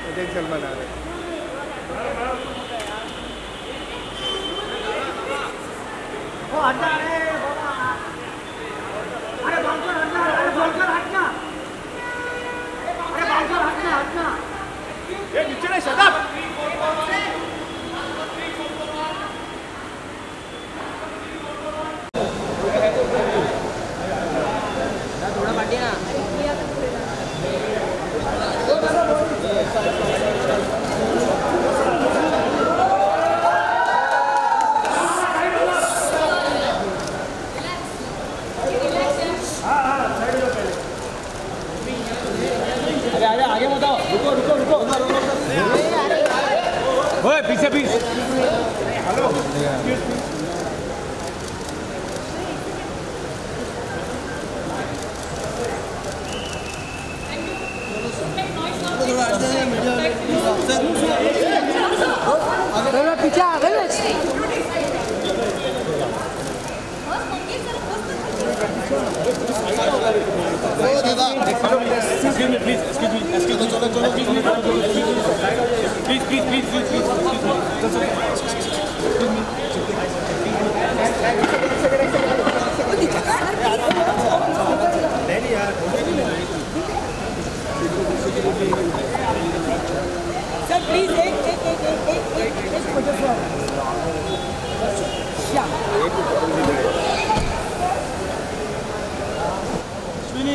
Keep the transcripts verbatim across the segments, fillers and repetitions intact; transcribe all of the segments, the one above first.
देख सलमान आ रहे ओ हटना रे बाबा अरे बाउंसर हटना अरे बाउंसर हटना अरे बाउंसर हटना हटना ये नीचे नहीं शट अप थोड़ा पाटिया ना अरे आगे आगे मत आओ रुको रुको रुको ओए पीछे पीछे हेलो पीछे आ गए Excuse me, please. Excuse me. Excuse me. Chalo, chalo, chalo. Please, please, please, please, please. Excuse me. नहीं यार. सर प्लीज एक एक एक एक एक एक फोटो सर या Sweeney.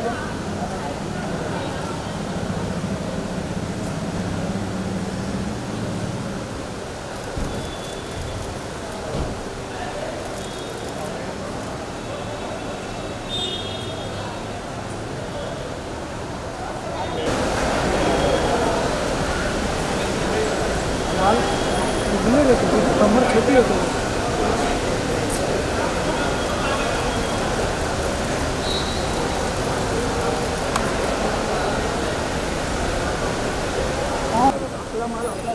कमर छोटी होती है आपला माल आपला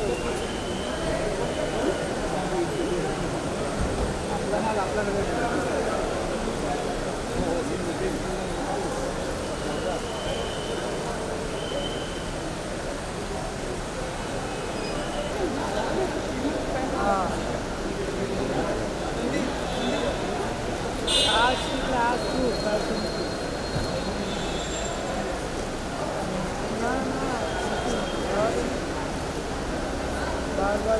माल आपल्याकडे बार बार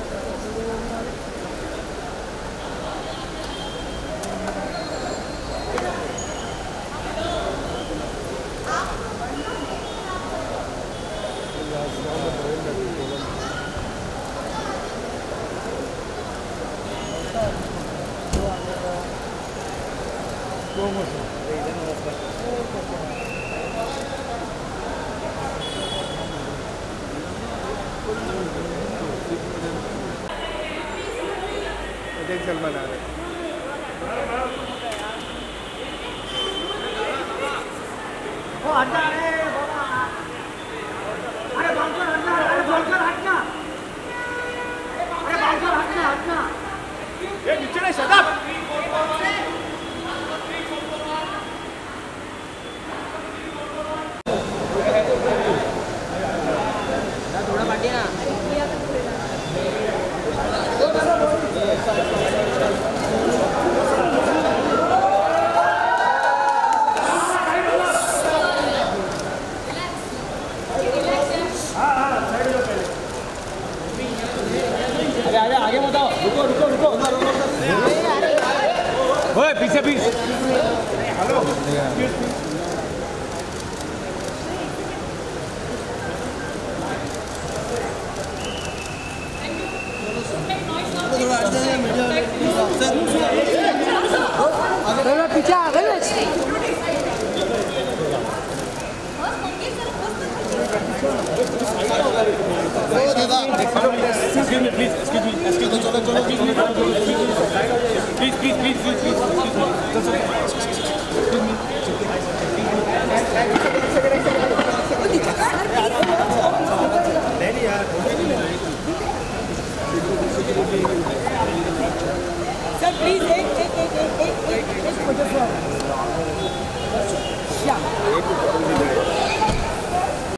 देख सलमान आ रहे ओ हटना रे बाबा अरे बाउंसर हटना अरे बाउंसर हटना अरे बाउंसर हटना हटना ये नीचे नहीं शट अप थोड़ा पाटिया ना अरे आगे आगे मत आओ रुको रुको रुको ओए पीछे पीछे हेलो पीछे आ गए ओ दादा